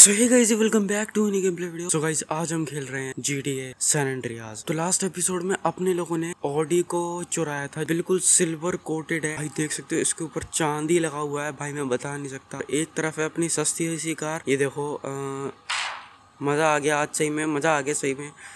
So hey guys, welcome back to new game play video. So guys, आज हम खेल रहे हैं GTA सैन एंड्रियास। तो लास्ट एपिसोड में अपने लोगों ने ऑडी को चुराया था। बिल्कुल सिल्वर कोटेड है भाई, देख सकते हो इसके ऊपर चांदी लगा हुआ है भाई, मैं बता नहीं सकता। एक तरफ है अपनी सस्ती हुई सी कार, ये देखो। मजा आ गया आज, सही में मजा आ गया सही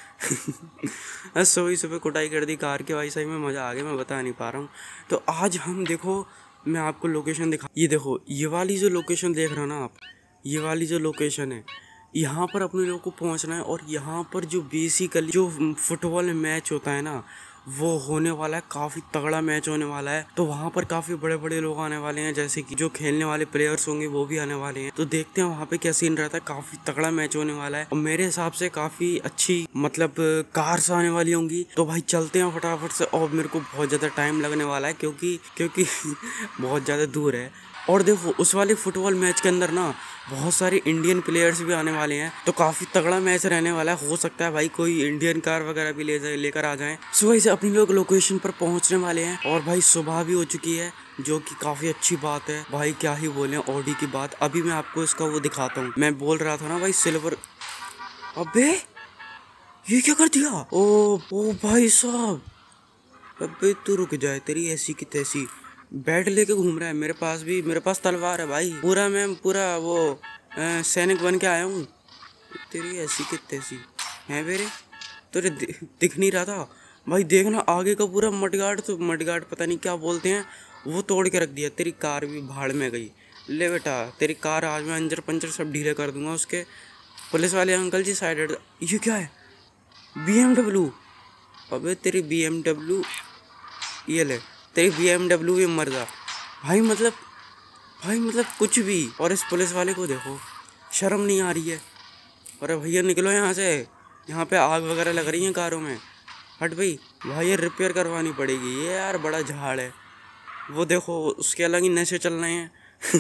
में। सुबह कुटाई कर दी कार के भाई, सही में मजा आ गया, मैं बता नहीं पा रहा हूँ। तो आज हम देखो, मैं आपको लोकेशन दिखा, ये देखो ये वाली जो लोकेशन देख रहे हो ना आप, ये वाली जो लोकेशन है, यहाँ पर अपने लोगों को पहुँचना है। और यहाँ पर जो बेसिकली जो फुटबॉल मैच होता है ना, वो होने वाला है, काफ़ी तगड़ा मैच होने वाला है। तो वहाँ पर काफ़ी बड़े बड़े लोग आने वाले हैं, जैसे कि जो खेलने वाले प्लेयर्स होंगे वो भी आने वाले हैं। तो देखते हैं वहाँ पे क्या सीन रहता है। काफ़ी तगड़ा मैच होने वाला है और मेरे हिसाब से काफ़ी अच्छी मतलब कार्स आने वाली होंगी। तो भाई चलते हैं फटाफट से, और मेरे को बहुत ज़्यादा टाइम लगने वाला है क्योंकि बहुत ज़्यादा दूर है। और देखो उस वाले फुटबॉल मैच के अंदर ना बहुत सारे इंडियन प्लेयर्स भी आने वाले हैं, तो काफ़ी तगड़ा मैच रहने वाला है। हो सकता है भाई कोई इंडियन कार वगैरह भी लेकर आ जाएं। सुबह से अपनी लोग लोकेशन पर पहुंचने वाले हैं और भाई सुबह भी हो चुकी है, जो कि काफ़ी अच्छी बात है भाई। क्या ही बोले ऑडी की बात। अभी मैं आपको इसका वो दिखाता हूँ। मैं बोल रहा था ना भाई सिल्वर, अबे ये क्या कर दिया? ओ भाई साहब, अबे तू रुक जाए, तेरी ऐसी की तैसी बैट लेके घूम रहा है। मेरे पास तलवार है भाई, पूरा मैं पूरा वो सैनिक बन के आया हूँ। तेरी ऐसी की तैसी है मेरे, तुझे दिख नहीं रहा था भाई? देखना आगे का पूरा मडगार्ड, तो मडगार्ड पता नहीं क्या बोलते हैं, वो तोड़ के रख दिया। तेरी कार भी भाड़ में गई। ले बेटा, तेरी कार आज मैं अंजर पंचर सब ढीले कर दूंगा उसके। पुलिस वाले अंकल जी साइड। ये क्या है? BMW। अबे तेरी BMW, ये ले तेरी BMW भी मर जा भाई। मतलब कुछ भी। और इस पुलिस वाले को देखो, शर्म नहीं आ रही है। अरे भैया निकलो यहाँ से, यहाँ पे आग वगैरह लग रही है कारों में। हट भाई, ये रिपेयर करवानी पड़ेगी। ये यार बड़ा झाड़ है। वो देखो उसके अलग ही नशे चल रहे हैं।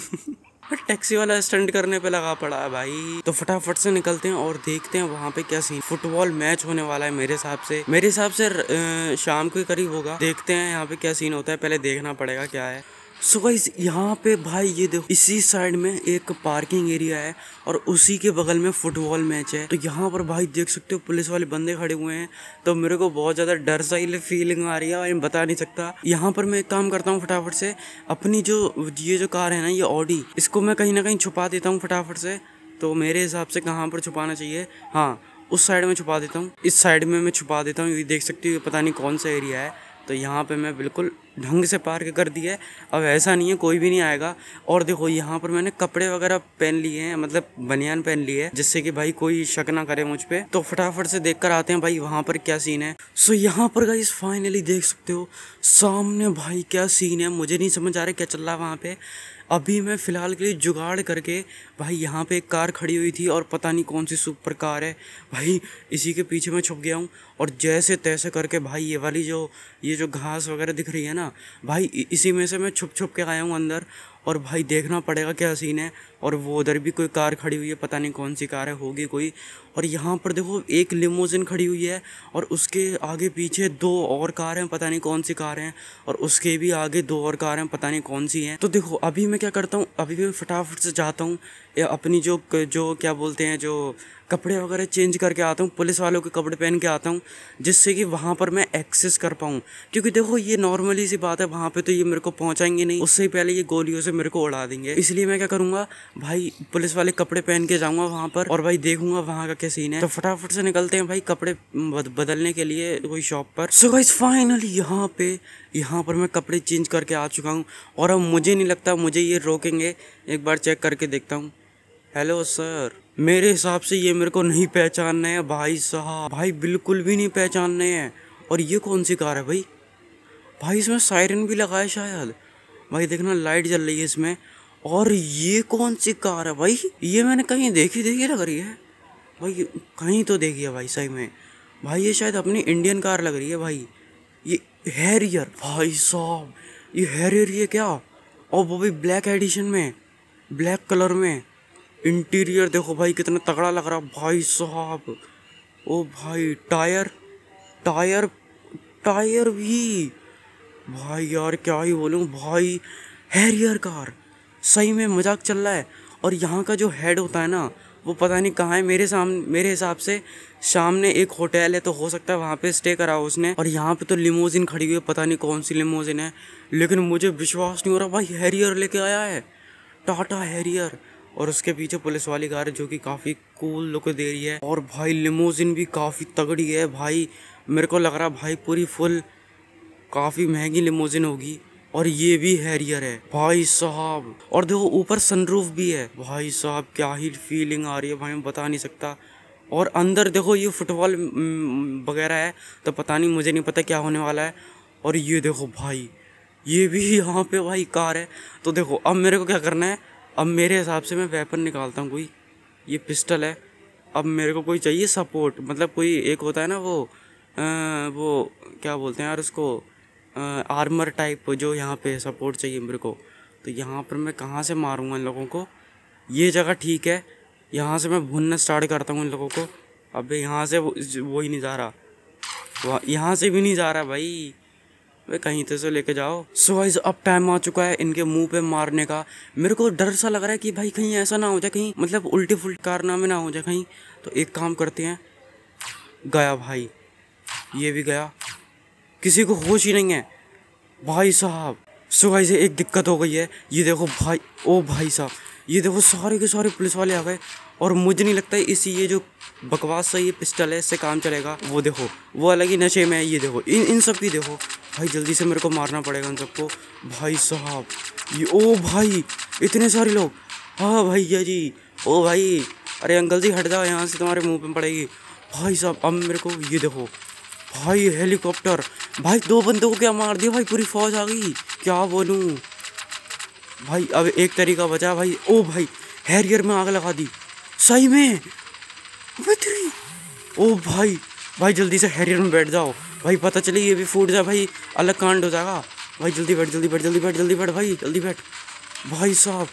टैक्सी वाला स्टंट करने पे लगा पड़ा है भाई। तो फटाफट से निकलते हैं और देखते हैं वहाँ पे क्या सीन। फुटबॉल मैच होने वाला है मेरे हिसाब से शाम के करीब होगा। देखते हैं यहाँ पे क्या सीन होता है, पहले देखना पड़ेगा क्या है। सो गाइस, यहाँ पे भाई ये देखो, इसी साइड में एक पार्किंग एरिया है और उसी के बगल में फुटबॉल मैच है। तो यहाँ पर भाई देख सकते हो पुलिस वाले बंदे खड़े हुए हैं। तो मेरे को बहुत ज़्यादा डर सा ही फीलिंग आ रही है, मैं बता नहीं सकता। यहाँ पर मैं एक काम करता हूँ, फटाफट से अपनी ये जो कार है ना, ये ऑडी, इसको मैं कहीं ना कहीं छुपा देता हूँ फटाफट से। तो मेरे हिसाब से कहाँ पर छुपाना चाहिए? हाँ, उस साइड में छुपा देता हूँ, इस साइड में मैं छुपा देता हूँ। ये देख सकते हो, पता नहीं कौन सा एरिया है। तो यहाँ पे मैं बिल्कुल ढंग से पार्क कर दिया है। अब ऐसा नहीं है कोई भी नहीं आएगा। और देखो यहाँ पर मैंने कपड़े वगैरह पहन लिए हैं, मतलब बनियान पहन ली है, जिससे कि भाई कोई शक ना करे मुझ पे। तो फटाफट से देख कर आते हैं भाई वहाँ पर क्या सीन है। सो यहाँ पर गाइस फाइनली देख सकते हो सामने भाई क्या सीन है। मुझे नहीं समझ आ रहा क्या चल रहा है वहाँ पे। अभी मैं फ़िलहाल के लिए जुगाड़ करके भाई यहाँ पे एक कार खड़ी हुई थी और पता नहीं कौन सी सुपर कार है भाई, इसी के पीछे मैं छुप गया हूँ। और जैसे तैसे करके भाई ये वाली ये जो घास वगैरह दिख रही है ना भाई, इसी में से मैं छुप के आया हूँ अंदर। और भाई देखना पड़ेगा क्या सीन है। और वो उधर भी कोई कार खड़ी हुई है, पता नहीं कौन सी कार है, होगी कोई। और यहाँ पर देखो एक लिमोजिन खड़ी हुई है और उसके आगे पीछे दो और कार हैं, पता नहीं कौन सी कार हैं। और उसके भी आगे दो और कार हैं, पता नहीं कौन सी हैं। तो देखो अभी मैं क्या करता हूँ, अभी मैं फटाफट से जाता हूँ अपनी जो क्या बोलते हैं, जो कपड़े वगैरह चेंज करके आता हूँ, पुलिस वालों के कपड़े पहन के आता हूँ, जिससे कि वहाँ पर मैं एक्सेस कर पाऊँ। क्योंकि देखो ये नॉर्मली सी बात है, वहाँ पे तो ये मेरे को पहुँचाएंगे नहीं, उससे ही पहले ये गोलियों से मेरे को उड़ा देंगे। इसलिए मैं क्या करूँगा भाई, पुलिस वाले कपड़े पहन के जाऊँगा वहाँ पर और भाई देखूंगा वहाँ का क्या सीन है। तो फटाफट से निकलते हैं भाई कपड़े बदलने के लिए कोई शॉप पर। सो गाइस फाइनली यहाँ पर मैं कपड़े चेंज करके आ चुका हूँ और अब मुझे नहीं लगता मुझे ये रोकेंगे। एक बार चेक करके देखता हूँ। हेलो सर, मेरे हिसाब से ये मेरे को नहीं पहचानने हैं भाई साहब, भाई बिल्कुल भी नहीं पहचानने हैं। और ये कौन सी कार है भाई? भाई इसमें सायरन भी लगा है शायद, भाई देखना लाइट जल रही है इसमें। और ये कौन सी कार है भाई? ये मैंने कहीं देखी लग रही है भाई, कहीं तो देखी है भाई सही में। भाई ये शायद अपनी इंडियन कार लग रही है भाई। ये हैरियर, भाई साहब ये हैरियर, ये क्या? और वो भी ब्लैक एडिशन में, ब्लैक कलर में। इंटीरियर देखो भाई कितना तगड़ा लग रहा भाई साहब। ओ भाई टायर टायर टायर भी भाई, यार क्या ही बोलूँ भाई। हैरियर कार, सही में मजाक चल रहा है। और यहाँ का जो हेड होता है ना वो पता नहीं कहाँ है। मेरे हिसाब से सामने एक होटल है, तो हो सकता है वहाँ पे स्टे करा हो उसने। और यहाँ पे तो लिमोजिन खड़ी हुई है, पता नहीं कौन सी लिमोजिन है, लेकिन मुझे विश्वास नहीं हो रहा भाई हैरियर लेके आया है, टाटा हैरियर। और उसके पीछे पुलिस वाली कार है जो कि काफ़ी कूल लुक दे रही है। और भाई लिमोजिन भी काफ़ी तगड़ी है भाई, मेरे को लग रहा भाई पूरी फुल काफ़ी महंगी लिमोजिन होगी। और ये भी हैरियर है भाई साहब। और देखो ऊपर सनरूफ भी है भाई साहब, क्या ही फीलिंग आ रही है भाई, मैं बता नहीं सकता। और अंदर देखो ये फुटबॉल वगैरह है, तो पता नहीं, मुझे नहीं पता क्या होने वाला है। और ये देखो भाई, ये भी यहाँ पे भाई कार है। तो देखो अब मेरे को क्या करना है, अब मेरे हिसाब से मैं वेपन निकालता हूँ कोई, ये पिस्टल है। अब मेरे को कोई चाहिए सपोर्ट, मतलब कोई एक होता है ना वो क्या बोलते हैं यार उसको, आर्मर टाइप, जो यहाँ पे सपोर्ट चाहिए मेरे को। तो यहाँ पर मैं कहाँ से मारूंगा इन लोगों को, ये जगह ठीक है, यहाँ से मैं भूनना स्टार्ट करता हूँ इन लोगों को। अब यहाँ से वो ही नहीं जा रहा, यहाँ से भी नहीं जा रहा भाई, वे कहीं तो से लेके जाओ। सो गाइस अब टाइम आ चुका है इनके मुंह पे मारने का। मेरे को डर सा लग रहा है कि भाई कहीं ऐसा ना हो जाए, कहीं मतलब उल्टी फुल्टी कारनामे ना हो जाए कहीं। तो एक काम करते हैं, गया भाई, ये भी गया, किसी को होश ही नहीं है भाई साहब। सो गाइस एक दिक्कत हो गई है, ये देखो भाई, ओ भाई साहब, ये देखो सारे के सारे पुलिस वाले आ गए। और मुझे नहीं लगता है ये जो बकवास सा ये पिस्टल है इससे काम चलेगा। वो देखो वो अलग ही नशे में है, ये देखो इन सब की देखो भाई, जल्दी से मेरे को मारना पड़ेगा इन सबको भाई साहब। ये ओ भाई इतने सारे लोग, हाँ भैया जी, ओ भाई, अरे अंकल जी हट जाओ यहाँ से, तुम्हारे मुंह पे पड़ेगी भाई साहब। अब मेरे को ये देखो भाई हेलीकॉप्टर, भाई 2 बंदों को क्या मार दिया भाई, पूरी फौज आ गई, क्या बोलूँ भाई। अब एक तरीका बचा भाई, ओ भाई हैरियर में आग लगा दी सही में, ओ भाई, भाई जल्दी से हैरियर में बैठ जाओ भाई, पता चले ये भी फूट जाए भाई, अलग कांड हो जाएगा भाई। जल्दी बैठ जल्दी बैठ जल्दी बैठ जल्दी बैठ भाई, जल्दी बैठ भाई साहब।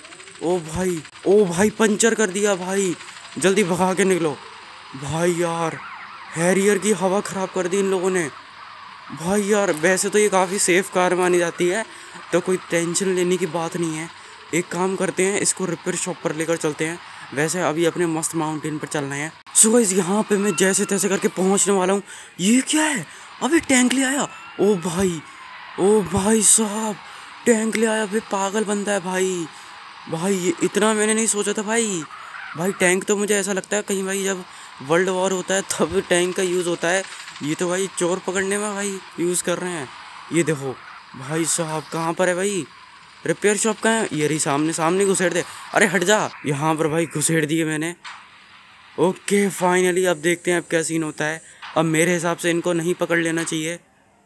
ओ भाई पंचर कर दिया भाई, जल्दी भगा के निकलो भाई। यार हैरियर की हवा ख़राब कर दी इन लोगों ने भाई। यार वैसे तो ये काफ़ी सेफ़ कार मानी जाती है, तो कोई टेंशन लेने की बात नहीं है। एक काम करते हैं, इसको रिपेयर शॉप पर लेकर चलते हैं। वैसे अभी अपने मस्त माउंटेन पर चलना है। सो गाइस यहाँ पे मैं जैसे तैसे करके पहुँचने वाला हूँ। ये क्या है, अबे टैंक ले आया, ओ भाई साहब, टैंक ले आया, अबे पागल बंदा है भाई। भाई ये इतना मैंने नहीं सोचा था भाई। टैंक तो मुझे ऐसा लगता है कहीं भाई जब वर्ल्ड वॉर होता है तब टैंक का यूज़ होता है, ये तो भाई चोर पकड़ने में भाई यूज़ कर रहे हैं। ये देखो भाई साहब, कहाँ पर है भाई रिपेयर शॉप, कहाँ है, ये रही सामने, सामने घुसेड़ दे, अरे हट जा। यहाँ पर भाई घुसेड़ दिए मैंने। ओके फाइनली अब देखते हैं अब क्या सीन होता है। अब मेरे हिसाब से इनको नहीं पकड़ लेना चाहिए।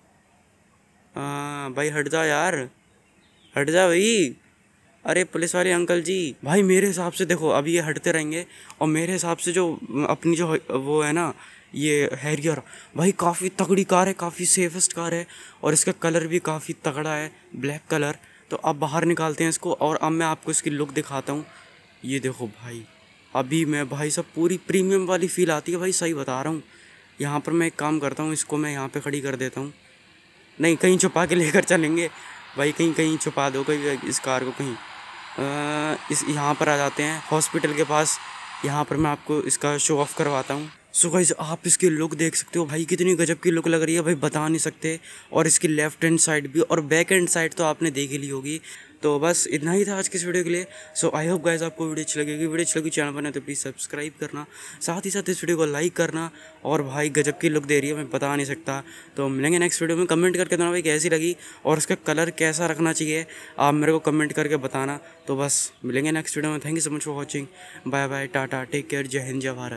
भाई हट जा यार, हट जा भाई, अरे पुलिस वाले अंकल जी। भाई मेरे हिसाब से देखो अभी ये हटते रहेंगे, और मेरे हिसाब से जो अपनी जो वो है ना ये हैरियर, भाई काफ़ी तगड़ी कार है, काफ़ी सेफेस्ट कार है, और इसका कलर भी काफ़ी तगड़ा है, ब्लैक कलर। तो अब बाहर निकालते हैं इसको, और अब मैं आपको इसकी लुक दिखाता हूँ। ये देखो भाई, अभी मैं भाई सब पूरी प्रीमियम वाली फील आती है भाई, सही बता रहा हूँ। यहाँ पर मैं एक काम करता हूँ, इसको मैं यहाँ पे खड़ी कर देता हूँ, नहीं कहीं छुपा के लेकर चलेंगे भाई, कहीं कहीं छुपा दो कहीं इस कार को, कहीं इस यहाँ पर आ जाते हैं हॉस्पिटल के पास। यहाँ पर मैं आपको इसका शो ऑफ करवाता हूँ। सो गाइस आप इसकी लुक देख सकते हो भाई, कितनी गजब की लुक लग रही है भाई, बता नहीं सकते। और इसकी लेफ्ट हैंड साइड भी और बैक हैंड साइड तो आपने देख ही ली होगी। तो बस इतना ही था आज की इस वीडियो के लिए। सो आई होप गाइस आपको वीडियो अच्छी लगेगी। वीडियो अच्छी लगी चैनल बने तो प्लीज़ सब्सक्राइब करना, साथ ही साथ इस वीडियो को लाइक करना। और भाई गजब की लुक दे रही है, मैं बता नहीं सकता। तो मिलेंगे नेक्स्ट वीडियो में, कमेंट करके बताना भाई कैसी लगी और उसका कलर कैसा रखना चाहिए, आप मेरे को कमेंट करके बताना। तो बस मिलेंगे नेक्स्ट वीडियो में। Thank you so much for watching, bye bye, tata, take care, जय हिंद, जय भारत।